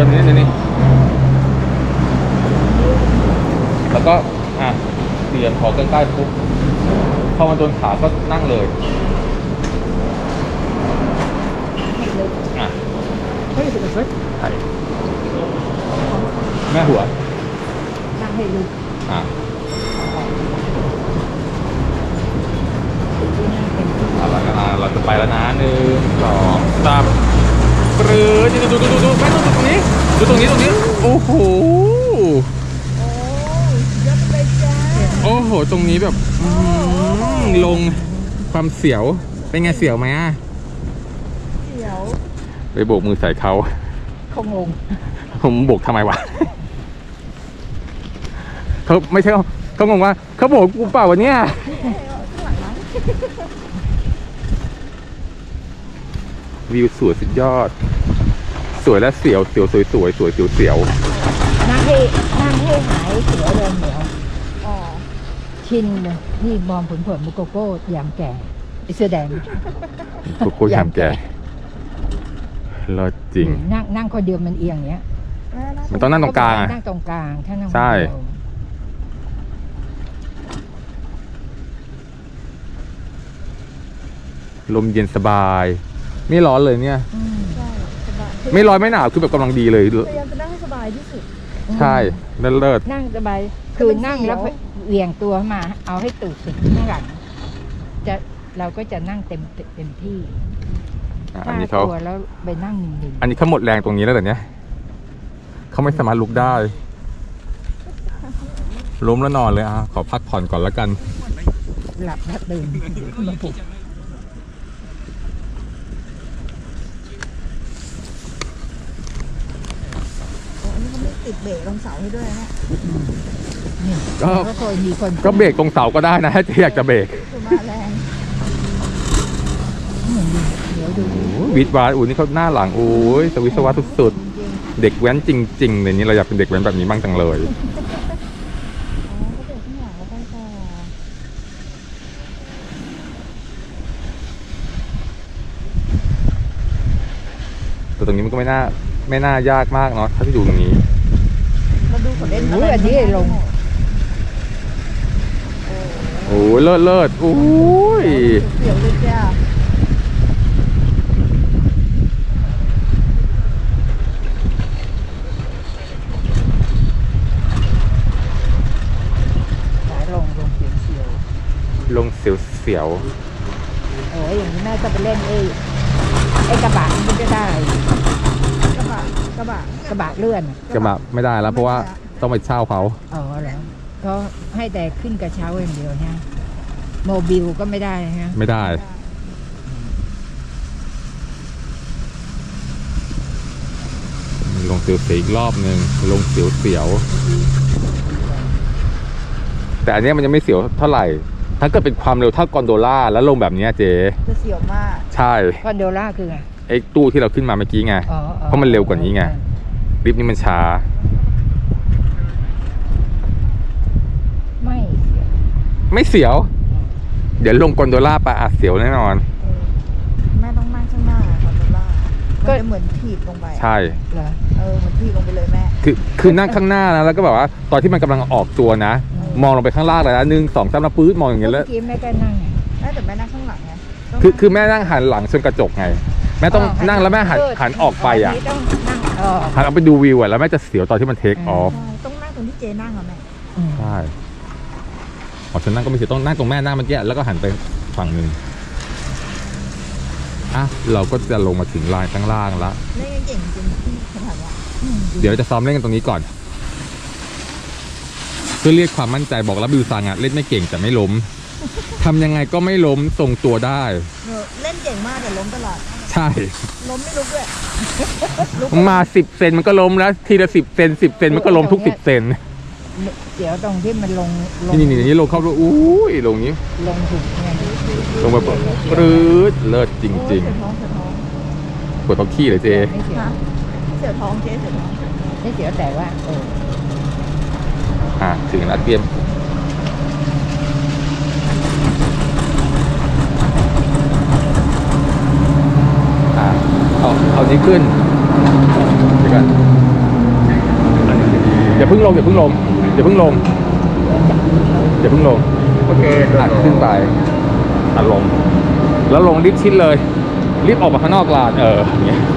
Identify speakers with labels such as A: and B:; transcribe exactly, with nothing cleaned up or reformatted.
A: นนี้นี่แล้วก็อ่ะเตียงขอใกล้ๆปุ๊บพอมันโดนขาก็นั่งเลยอ่ะเฮ้ยเป็นอะไรใช่แม่หัว
B: นั่งให้ลึก
A: อ่ะเราจะไปแล้วนะหนึ่งสองสามปรื้อดูดูดูดูดูแม่ดูตรงนี้ดูตรงนี้ตรงนี้โอ้โหโอ้โหตรงนี้แบบลงความเสียวเป็นไงเสียวไหมอ่ะเสียวไปโบกมือใส่เขา
B: เขางง
A: ผมโบกทำไมวะเขาไม่ใช่เขางงว่าเขาโบกกูเปล่าวะเนี่ยวิวสวยสุดยอดสวยและเสียวเสียวสวยสวยสวยเสียวเสียว
B: นั่งให้นั่งให้หายเสียวเลยเหนียวอ๋อชินเลยนี่มองผลผลมุกโกโก้ยามแก่ไอเสื้อแดง
A: โกโก้ยามแก่รอจริง
B: นั่งนั่งคนเดียวมันเอียงเนี้ย
A: มันต้องนั่งตรงกลาง
B: นั่งตรงกลางถ้านั่ง
A: ใช่ลมเย็นสบายไม่ร้อนเลยเนี่ยไม่ร้อนไม่หนาวคือแบบกำลังดีเลย
C: พยายามจะนั่งให้สบายที่สุด
A: ใช่เลิศเลิศ
B: นั่งสบายคือนั่งแล้วเหวี่ยงตัวมาเอาให้ตูดติดข้างหลังจะเราก็จะนั่งเต็มเต็มที่
A: อันนี้เขา
B: แล้วไปนั่งนิ่ง
A: ๆอันนี้เขาหมดแรงตรงนี้แล้วแต่เนี้ยเขาไม่สามารถลุกได้ล้มแล้วนอนเลยอ่ะขอพักผ่อนก่อนแล้วกัน
B: หลับแล้วตื่นมาปลุก
C: ติดเบรกตรงเสาให้ด้วยนะ
A: ก็ก็เบรกตรงเสาก็ได้นะถ้าอยากจะเบรกวิทย์วาอุ่นนี่เขาหน้าหลังโอ้ยสวิศวะสุดๆเด็กแว้นจริงๆในนี้เราอยากเป็นเด็กแว้นแบบนี้บ้างจังเลยแต่ตรงนี้มันก็ไม่น่าไม่น่ายากมากเนาะถ้าที่อยู่ตรงนี้
C: มาดูคนเล่น
B: อันนี้ลง
A: โอ้ยเลิศเลิศโอ้ย
C: เดี๋ยวเลยจ้า
B: ลงลงเสียวเสียว
A: ลงเสียวเสียว
B: โอ้ยอย่างนี้แม่ก็ไปเล่นไอ้ไอ้กระบะมันจะได้
C: กระบะกระบะ
B: กระบะเลื่อน
A: กระบะไม่ได้แล้วเพราะว่าต้องไปเช่าเขา
B: อ๋อแล้วก็ให้แต่ขึ้นกระเช้าอย่างเดียวฮะโมบิลก็ไม่ได้ฮะ
A: ไม่ได้ลงเสียวเสียวอีกรอบหนึ่งลงเสียวเสียวแต่อันนี้มันยังไม่เสียวเท่าไหร่ถ้าเกิดเป็นความเร็วเท่ากอนโดล่าแล้วลงแบบนี้เจ๊
C: จะเสียวมาก
A: ใช่
B: กอนโดล่าคือไง
A: ไอ้ตู้ที่เราขึ้นมาเมื่อกี้ไงเพราะมันเร็วกว่านี้ไงลิฟต์นี้มันช้า
B: ไม่
A: ไม่เสียวเดี๋ยวลงกอนโดล่าไปอาจเสียวแน่นอน
C: แม่ต้องนั่งข้างหน้ากอนโดล่าก็เหมือนถีบลงไป
A: ใช่
C: เออเหมือนถีบลงไปเลยแม่
A: คือคือนั่งข้างหน้านะแล้วก็แบบว่าตอนที่มันกำลังออกตัวนะมองลงไปข้างล่างเลยนะหนึ่งสองสามแล้วปื๊ดมองอย่างเงี้ยแล้ว
B: แม่ก็นั่ง
C: แม่แต่แม่นั่งข้างหลังไง
A: คือคือแม่นั่งหันหลังชนกระจกไงแม่ต้องนั่งแล้วแม่หันหันออกไปอ่ะหันออกไปดูวิวอ่ะแล้วแม่จะเสียวตอนที่มันเทคออฟ
C: ต้องนั่งตรงที่เจนั่งอ่ะแม่
A: ใช่อ๋อฉันนั่งก็ไม่เสียต้องนั่งตรงแม่นั่งเมื่อกี้แล้วก็หันไปฝั่งหนึ่งอ่ะเราก็จะลงมาถึงลานข้างล่างแล้ว
C: เล่นเก่งจริงขนาดนี้
A: เดี๋ยวจะซ้อมเล่นกันตรงนี้ก่อนเพื่อเรียกความมั่นใจบอกแล้วบิวซังอ่ะเล่นไม่เก่งแต่ไม่ล้มทำยังไงก็ไม่ล้มทรงตัวได้
C: เล่นเก่งมากแต่ล้มตลอด
A: ใช่
C: ล้มไม่ลุกด้วย
A: มาสิบเซนมันก็ล้มแล้วทีละสิบเซนสิบเซนมันก็ล้มทุกสิบเซน
B: เดี๋ยวตรงที่มันลง
A: นี่นี่นี่ลงเข้าด้วยอู้ยลงนี้
B: ลงถูกไง
A: ลงมาปรื๊ดเลิศจริงๆปวดท้องขี้เลยเจ๊
C: เสียวท้องเจ๊เสียวท้อง
B: ไม่เสียวแต่ว่าเออ
A: อ่ะถึงแล้วเตรียมอ่ะเอาเอานี้ขึ้นเดี๋ยวกันเพิ่งลงอย่าเพิ่งลงอย่าเพิ่งลงอย่าเพิ่งลง
D: โอเค
A: อัดขึ้นไปอัดลงแล้วลงรีบชิดเลยรีบออกมาข้างนอกลานเอออย่างเงี้ย